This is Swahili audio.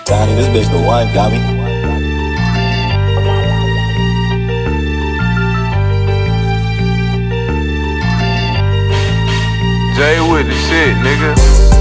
Donnie, this bitch the one, got me. Jay with the shit, nigga.